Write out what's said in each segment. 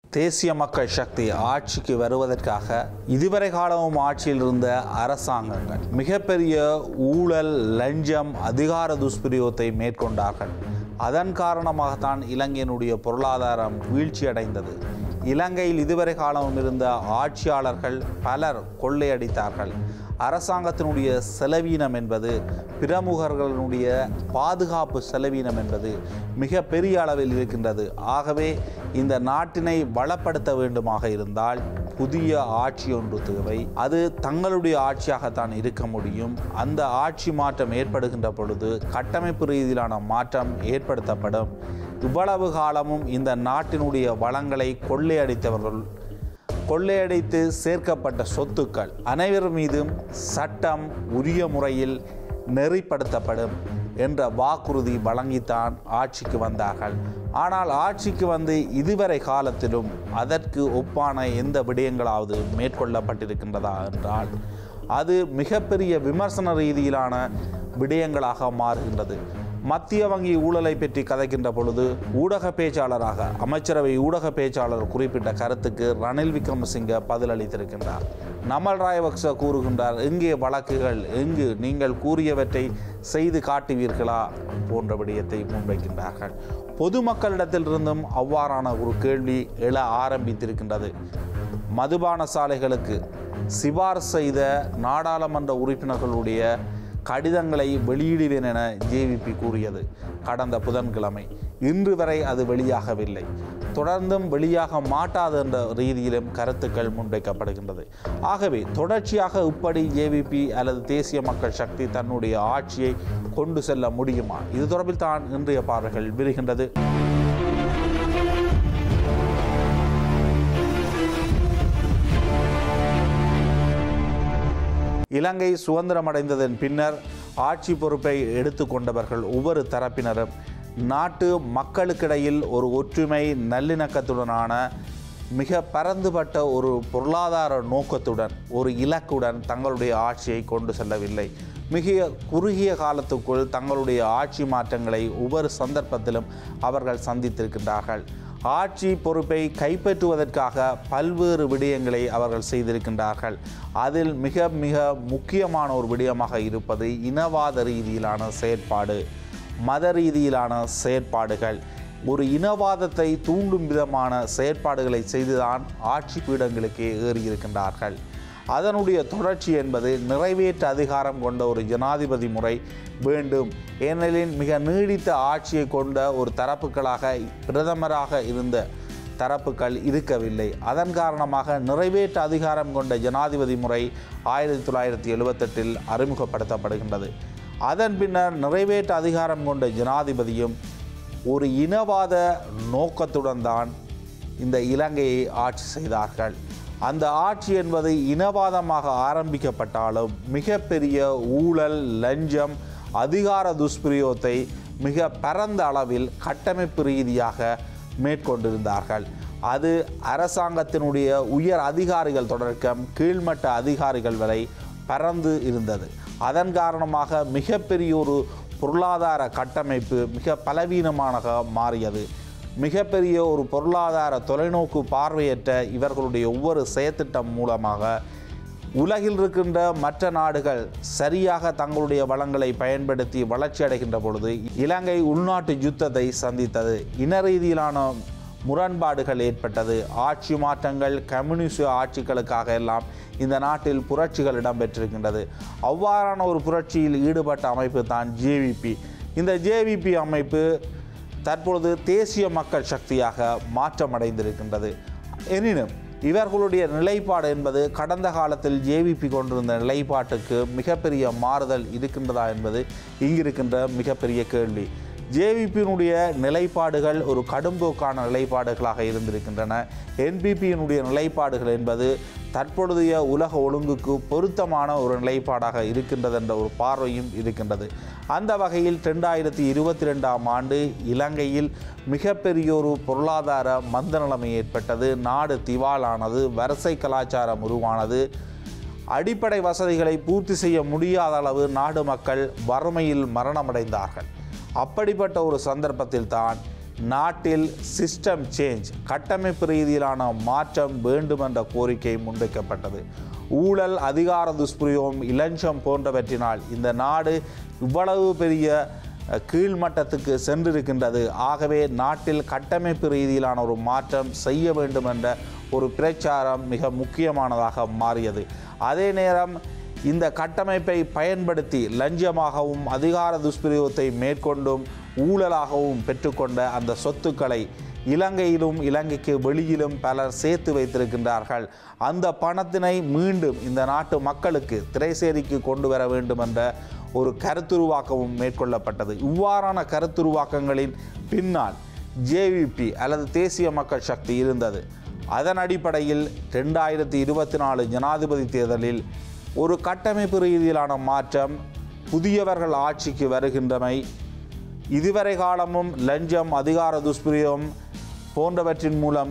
தேசிய மக்கள் சக்தி ஆட்சிக்கு வருவதற்காக இதுவரை காலமும் ஆட்சியில் இருந்த அரசாங்கங்கள் மிகப்பெரிய ஊழல், லஞ்சம், அதிகார துஷ்பிரயோகத்தை மேற்கொண்டார்கள். அதன் காரணமாகத்தான் இலங்கையினுடைய பொருளாதாரம் வீழ்ச்சியடைந்தது. இலங்கையில் இதுவரை காலமும் இருந்த ஆட்சியாளர்கள் பலர் கொள்ளையடித்தார்கள். அரசாங்கத்தினுடைய செலவீனம் என்பது, பிரமுகர்களுடைய பாதுகாப்பு செலவீனம் என்பது மிக பெரிய அளவில் இருக்கின்றது. ஆகவே இந்த நாட்டினை வளப்படுத்த வேண்டுமாக இருந்தால் புதிய ஆட்சி ஒன்று தேவை. அது தங்களுடைய ஆட்சியாகத்தான் இருக்க முடியும். அந்த ஆட்சி மாற்றம் ஏற்படுகின்ற பொழுது கட்டமைப்பு ரீதியிலான மாற்றம் ஏற்படுத்தப்படும். இவ்வளவு காலமும் இந்த நாட்டினுடைய வளங்களை கொள்ளையடித்து சேர்க்கப்பட்ட சொத்துக்கள் அனைவர் மீதும் சட்டம் உரிய முறையில் நெறிப்படுத்தப்படும் என்ற வாக்குறுதி வழங்கித்தான் ஆட்சிக்கு வந்தார்கள். ஆனால் ஆட்சிக்கு வந்து இதுவரை காலத்திலும் அதற்கு ஒப்பான எந்த விடயங்களாவது மேற்கொள்ளப்பட்டிருக்கின்றதா என்றால் அது மிகப்பெரிய விமர்சன ரீதியிலான விடயங்களாக மாறுகின்றது. மத்திய வங்கி ஊழலை பற்றி கதைக்கின்ற பொழுது ஊடக பேச்சாளராக, அமைச்சரவை ஊடக பேச்சாளர் குறிப்பிட்ட கருத்துக்கு ரணில் விக்ரமசிங்க பதிலளித்திருக்கின்றார். நமல் ராயபக்ச கூறுகின்றார், எங்கே வழக்குகள், எங்கு நீங்கள் கூறியவற்றை செய்து காட்டுவீர்களா போன்ற விடயத்தை முன்வைக்கின்றார்கள். பொதுமக்களிடத்திலிருந்தும் அவ்வாறான ஒரு கேள்வி எழ ஆரம்பித்திருக்கின்றது. மதுபான சாலைகளுக்கு சிபாரிசு செய்த நாடாளுமன்ற உறுப்பினர்களுடைய கடிதங்களை வெளியிடுவேன் என ஜேவிபி கூறியது கடந்த புதன்கிழமை. இன்று வரை அது வெளியாகவில்லை. தொடர்ந்தும் வெளியாக மாட்டாது என்ற ரீதியிலும் கருத்துக்கள் முன்வைக்கப்படுகின்றது. ஆகவே தொடர்ச்சியாக இப்படி ஜேவிபி அல்லது தேசிய மக்கள் சக்தி தன்னுடைய ஆட்சியை கொண்டு செல்ல முடியுமா? இது தொடர்பில் தான் இன்றைய பார்வைகள் விரிகின்றது. இலங்கை சுதந்திரமடைந்ததன் பின்னர் ஆட்சி பொறுப்பை எடுத்துக்கொண்டவர்கள் ஒவ்வொரு தரப்பினரும் நாட்டு மக்களுக்கிடையில் ஒரு ஒற்றுமை, நல்லிணக்கத்துடனான மிக பரந்துபட்ட ஒரு பொருளாதார நோக்கத்துடன், ஒரு இலக்குடன் தங்களுடைய ஆட்சியை கொண்டு செல்லவில்லை. மிக குறுகிய காலத்துக்குள் தங்களுடைய ஆட்சி மாற்றங்களை ஒவ்வொரு சந்தர்ப்பத்திலும் அவர்கள் சந்தித்திருக்கின்றார்கள். ஆட்சி பொறுப்பை கைப்பற்றுவதற்காக பல்வேறு விடயங்களை அவர்கள் செய்திருக்கின்றார்கள். அதில் மிக மிக முக்கியமான ஒரு விடயமாக இருப்பது இனவாத ரீதியிலான செயற்பாடு, மத ரீதியிலான செயற்பாடுகள். ஒரு இனவாதத்தை தூண்டும் விதமான செயற்பாடுகளை செய்துதான் ஆட்சி பீடங்களுக்கே ஏறியிருக்கின்றார்கள். அதனுடைய தொடர்ச்சி என்பது நிறைவேற்று அதிகாரம் கொண்ட ஒரு ஜனாதிபதி முறை வேண்டும். ஏனெனில் மிக நீடித்த ஆட்சியை கொண்ட ஒரு தரப்புகளாக பிரதமராக இருந்த தரப்புகள் இருக்கவில்லை. அதன் காரணமாக நிறைவேற்று அதிகாரம் கொண்ட ஜனாதிபதி முறை 1978 அறிமுகப்படுத்தப்படுகின்றது. அதன் பின்னர் நிறைவேற்று அதிகாரம் கொண்ட ஜனாதிபதியும் ஒரு இனவாத நோக்கத்துடன் தான் இந்த இலங்கையை ஆட்சி செய்தார்கள். அந்த ஆட்சி என்பது இனவாதமாக ஆரம்பிக்கப்பட்டாலும் மிகப்பெரிய ஊழல், லஞ்சம், அதிகார துஷ்பிரயோகத்தை மிக பரந்த அளவில் கட்டமைப்பு ரீதியாக மேற்கொண்டிருந்தார்கள். அது அரசாங்கத்தினுடைய உயர் அதிகாரிகள் தொடக்கம் கீழ்மட்ட அதிகாரிகள் வரை பரந்து இருந்தது. அதன் காரணமாக மிகப்பெரிய ஒரு பொருளாதார கட்டமைப்பு மிக பலவீனமாக மாறியது. மிகப்பெரிய ஒரு பொருளாதார தொலைநோக்கு பார்வையற்ற இவர்களுடைய ஒவ்வொரு செயற்திட்டம் மூலமாக உலகில் இருக்கின்ற மற்ற நாடுகள் சரியாக தங்களுடைய வளங்களை பயன்படுத்தி வளர்ச்சி அடைகின்ற பொழுது இலங்கை உள்நாட்டு யுத்தத்தை சந்தித்தது. இன ரீதியிலான முரண்பாடுகள் ஏற்பட்டது. ஆட்சி மாற்றங்கள், கம்யூனிஸ்ட் ஆட்சிகளுக்காக எல்லாம் இந்த நாட்டில் புரட்சிகள் இடம்பெற்றிருக்கின்றது. அவ்வாறான ஒரு புரட்சியில் ஈடுபட்ட அமைப்பு தான் ஜேவிபி. இந்த ஜேவிபி அமைப்பு தற்பொழுது தேசிய மக்கள் சக்தியாக மாற்றமடைந்திருக்கின்றது. எனினும் இவர்களுடைய நிலைப்பாடு என்பது கடந்த காலத்தில் ஜேவிபி கொண்டிருந்த நிலைப்பாட்டுக்கு மிகப்பெரிய மாறுதல் இருக்கின்றதா என்பது இங்கிருக்கின்ற மிகப்பெரிய கேள்வி. ஜேவிபியினுடைய நிலைப்பாடுகள் ஒரு கடும்போக்கான நிலைப்பாடுகளாக இருந்திருக்கின்றன. என்பிபியினுடைய நிலைப்பாடுகள் என்பது தற்பொழுதைய உலக ஒழுங்குக்கு பொருத்தமான ஒரு நிலைப்பாடாக இருக்கின்றது என்ற ஒரு பார்வையும் இருக்கின்றது. அந்த வகையில் 2022 ஆண்டு இலங்கையில் மிகப்பெரிய ஒரு பொருளாதார மந்த நிலைமை ஏற்பட்டது. நாடு திவாலானது, வரிசை கலாச்சாரம் உருவானது. அடிப்படை வசதிகளை பூர்த்தி செய்ய முடியாத அளவு நாடு மக்கள் வறுமையில் மரணமடைந்தார்கள். அப்படிப்பட்ட ஒரு சந்தர்ப்பத்தில் தான் நாட்டில் சிஸ்டம் சேஞ்ச், கட்டமைப்பு ரீதியிலான மாற்றம் வேண்டும் என்ற கோரிக்கை முன்வைக்கப்பட்டது. ஊழல், அதிகார துஷ்பிரயோகம், இலஞ்சம் போன்றவற்றினால் இந்த நாடு இவ்வளவு பெரிய கீழ்மட்டத்துக்கு சென்றிருக்கின்றது. ஆகவே நாட்டில் கட்டமைப்பு ரீதியிலான ஒரு மாற்றம் செய்ய வேண்டும் என்ற ஒரு பிரச்சாரம் மிக முக்கியமானதாக மாறியது. அதே நேரம் இந்த கட்டமைப்பை பயன்படுத்தி லஞ்சமாகவும் அதிகார துஷ்பிரயோகத்தை மேற்கொண்டும் ஊழலாகவும் பெற்றுக்கொண்ட அந்த சொத்துக்களை இலங்கையிலும் இலங்கைக்கு வெளியிலும் பலர் சேர்த்து வைத்திருக்கின்றார்கள். அந்த பணத்தினை மீண்டும் இந்த நாட்டு மக்களுக்கு திரைசேரிக்கு கொண்டு வர வேண்டும் என்ற ஒரு கருத்துருவாக்கமும் மேற்கொள்ளப்பட்டது. இவ்வாறான கருத்துருவாக்கங்களின் பின்னால் ஜேவிபி அல்லது தேசிய மக்கள் சக்தி இருந்தது. அதன் அடிப்படையில் 2024 ஜனாதிபதி தேர்தலில் ஒரு கட்டமைப்பு ரீதியிலான மாற்றம், புதியவர்கள் ஆட்சிக்கு வருகின்றமை, இதுவரை காலமும் லஞ்சம், அதிகார துஷ்பிரயோகம் போன்றவற்றின் மூலம்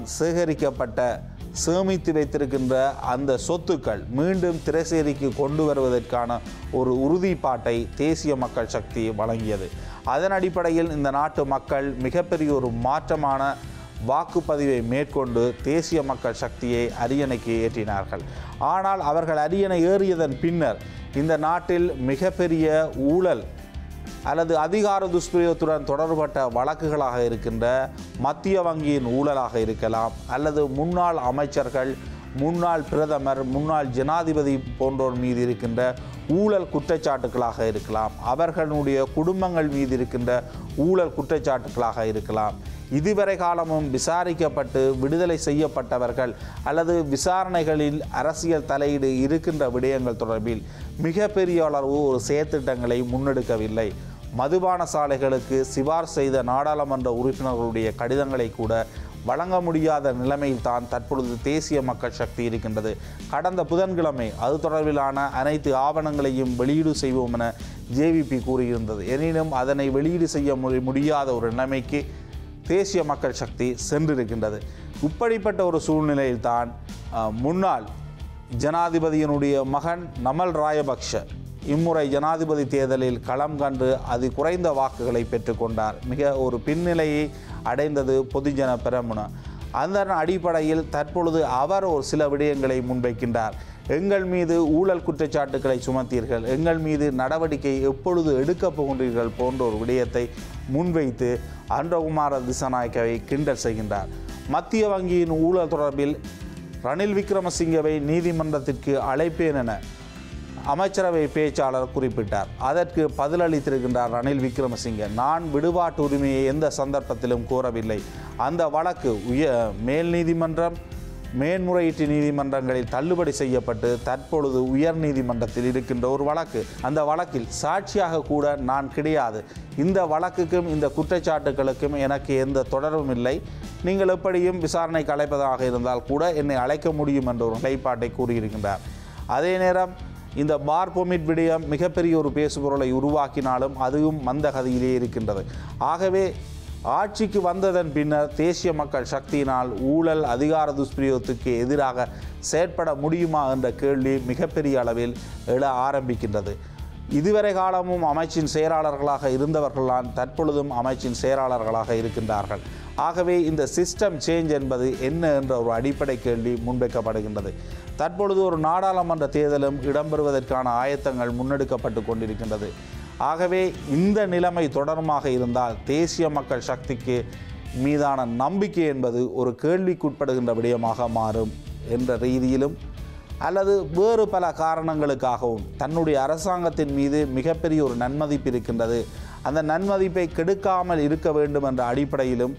சேமித்து வைத்திருக்கின்ற அந்த சொத்துக்கள் மீண்டும் திரைசேரிக்கு கொண்டு வருவதற்கான ஒரு உறுதிப்பாட்டை தேசிய மக்கள் சக்தி வழங்கியது. அதன் அடிப்படையில் இந்த நாட்டு மக்கள் மிகப்பெரிய ஒரு மாற்றமான வாக்குப்பதிவை மேற்கொண்டு தேசிய மக்கள் சக்தியை அரியணைக்கு ஏற்றினார்கள். ஆனால் அவர்கள் அரியணை ஏறியதன் பின்னர் இந்த நாட்டில் மிகப்பெரிய ஊழல் அல்லது அதிகார துஷ்பிரயோகத்துடன் தொடர்பட்ட வழக்குகளாக இருக்கின்ற மத்திய வங்கியின் ஊழலாக இருக்கலாம், அல்லது முன்னாள் அமைச்சர்கள், முன்னாள் பிரதமர், முன்னாள் ஜனாதிபதி போன்றோர் மீது இருக்கின்ற ஊழல் குற்றச்சாட்டுகளாக இருக்கலாம், அவர்களுடைய குடும்பங்கள் மீது இருக்கின்ற ஊழல் குற்றச்சாட்டுகளாக இருக்கலாம். இதுவரை காலமும் விசாரிக்கப்பட்டு விடுதலை செய்யப்பட்டவர்கள் அல்லது விசாரணைகளில் அரசியல் தலையீடு இருக்கின்ற விடயங்கள் தொடர்பில் மிகப்பெரிய அளவு ஒரு செயற்திட்டங்களை முன்னெடுக்கவில்லை. மதுபான சாலைகளுக்கு சிபார் செய்த நாடாளுமன்ற உறுப்பினர்களுடைய கடிதங்களை கூட வழங்க முடியாத நிலைமையில் தான் தற்பொழுது தேசிய மக்கள் சக்தி இருக்கின்றது. கடந்த புதன்கிழமை அது தொடர்பிலான அனைத்து ஆவணங்களையும் வெளியீடு செய்வோம் என ஜேவிபி கூறியிருந்தது. எனினும் அதனை வெளியீடு செய்ய முடியாத ஒரு நிலைமைக்கு தேசிய மக்கள் சக்தி சென்றிருக்கின்றது. இப்படிப்பட்ட ஒரு சூழ்நிலையில்தான் முன்னாள் ஜனாதிபதியினுடைய மகன் நமல் ராயபக்ஷ இம்முறை ஜனாதிபதி தேர்தலில் களம் கண்டு அதி குறைந்த வாக்குகளை பெற்றுக்கொண்டார். மிக ஒரு பின்னிலையை அடைந்தது பொதுஜன பெரமுன. அந்த அடிப்படையில் தற்பொழுது அவர் ஒரு சில விடயங்களை முன்வைக்கின்றார். எங்கள் மீது ஊழல் குற்றச்சாட்டுக்களை சுமத்தீர்கள், எங்கள் மீது நடவடிக்கை எப்பொழுது எடுக்கப் போகின்றீர்கள் போன்ற ஒரு விடயத்தை முன்வைத்து அன்றகுமார திசாநாயக்கவை கிண்டல் செய்கின்றார். மத்திய வங்கியின் ஊழல் தொடர்பில் ரணில் விக்ரமசிங்கவை நீதிமன்றத்திற்கு அழைப்பேன் என அமைச்சரவை பேச்சாளர் குறிப்பிட்டார். அதற்கு பதிலளித்திருக்கின்றார் ரணில் விக்ரமசிங்க, நான் விடுபாட்டு உரிமையை எந்த சந்தர்ப்பத்திலும் கோரவில்லை. அந்த வழக்கு மேல் நீதிமன்றம், மேன்முறையீட்டு நீதிமன்றங்களில் தள்ளுபடி செய்யப்பட்டு தற்பொழுது உயர் நீதிமன்றத்தில் இருக்கின்ற ஒரு வழக்கு. அந்த வழக்கில் சாட்சியாக கூட நான் கிடையாது. இந்த வழக்குக்கும் இந்த குற்றச்சாட்டுகளுக்கும் எனக்கு எந்த தொடர்பும் இல்லை. நீங்கள் எப்படியும் விசாரணைக்கு அழைப்பதாக இருந்தால் கூட என்னை அழைக்க முடியும் என்ற ஒரு நிலைப்பாட்டை கூறியிருக்கின்றார். அதே நேரம் இந்த பார் பொமிட் விடயம் மிகப்பெரிய ஒரு பேசுபொருளை உருவாக்கினாலும் அதுவும் மந்தகதியிலே இருக்கின்றது. ஆகவே ஆட்சிக்கு வந்ததன் பின்னர் தேசிய மக்கள் சக்தியினால் ஊழல், அதிகார துஷ்பிரயோகத்துக்கு எதிராக செயற்பட முடியுமா என்ற கேள்வி மிகப்பெரிய அளவில் எழ ஆரம்பிக்கின்றது. இதுவரை காலமும் அமைச்சின் செயலாளர்களாக இருந்தவர்கள்தான் தற்பொழுதும் அமைச்சின் செயலாளர்களாக இருக்கின்றார்கள். ஆகவே இந்த சிஸ்டம் சேஞ்ச் என்பது என்ன என்ற ஒரு அடிப்படை கேள்வி முன்வைக்கப்படுகின்றது. தற்பொழுது ஒரு நாடாளுமன்ற தேர்தலும் இடம்பெறுவதற்கான ஆயத்தங்கள் முன்னெடுக்கப்பட்டு கொண்டிருக்கின்றது. ஆகவே இந்த நிலைமை தொடருமாக இருந்தால் தேசிய மக்கள் சக்திக்கு மீதான நம்பிக்கை என்பது ஒரு கேள்விக்குட்படுகின்ற விடயமாக மாறும் என்ற ரீதியிலும், அல்லது வேறு பல காரணங்களுக்காகவும் தன்னுடைய அரசாங்கத்தின் மீது மிகப்பெரிய ஒரு நன்மதிப்பு இருக்கின்றது, அந்த நன்மதிப்பை கெடுக்காமல் இருக்க வேண்டும் என்ற அடிப்படையிலும்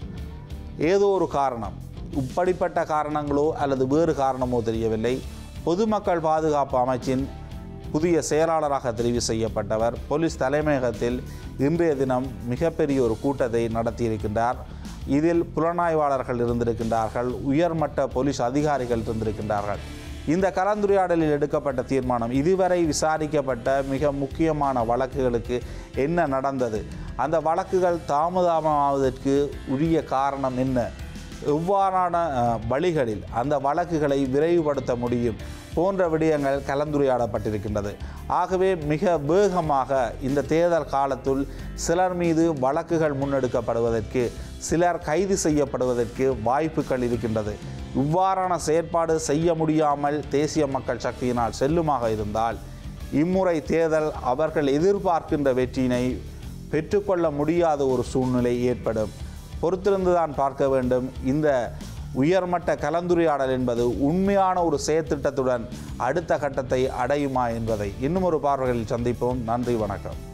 ஏதோ ஒரு காரணம், இப்படிப்பட்ட காரணங்களோ அல்லது வேறு காரணமோ தெரியவில்லை, பொதுமக்கள் பாதுகாப்பு அமைச்சின் புதிய செயலாளராக தெரிவு செய்யப்பட்டவர் போலீஸ் தலைமையகத்தில் இன்றைய தினம் மிகப்பெரிய ஒரு கூட்டத்தை நடத்தியிருக்கின்றார். இதில் புலனாய்வாளர்கள் இருந்திருக்கின்றார்கள், உயர்மட்ட போலீஸ் அதிகாரிகள் இருந்திருக்கின்றார்கள். இந்த கலந்துரையாடலில் எடுக்கப்பட்ட தீர்மானம், இதுவரை விசாரிக்கப்பட்ட மிக முக்கியமான வழக்குகளுக்கு என்ன நடந்தது, அந்த வழக்குகள் தாமதமாவதற்கு உரிய காரணம் என்ன, எவ்வாறான வழிகளில் அந்த வழக்குகளை விரைவுபடுத்த முடியும் போன்ற விடயங்கள் கலந்துரையாடப்பட்டிருக்கின்றது. ஆகவே மிக வேகமாக இந்த தேர்தல் காலத்துள் சிலர் மீது வழக்குகள் முன்னெடுக்கப்படுவதற்கு சிலர் கைது செய்யப்படுவதற்கு வாய்ப்புகள் இருக்கின்றது. இவ்வாறான செயற்பாடு செய்ய முடியாமல் தேசிய மக்கள் சக்தியினால் செல்லுமாக இருந்தால் இம்முறை தேர்தல் அவர்கள் எதிர்பார்க்கின்ற வெற்றியினை பெற்றுக்கொள்ள முடியாத ஒரு சூழ்நிலை ஏற்படும். பொறுத்திருந்துதான் பார்க்க வேண்டும். இந்த உயர்மட்ட கலந்துரையாடல் என்பது உண்மையான ஒரு செயற்திட்டத்துடன் அடுத்த கட்டத்தை அடையுமா என்பதை இன்னும் ஒரு பார்வைகளில் சந்திப்போம். நன்றி, வணக்கம்.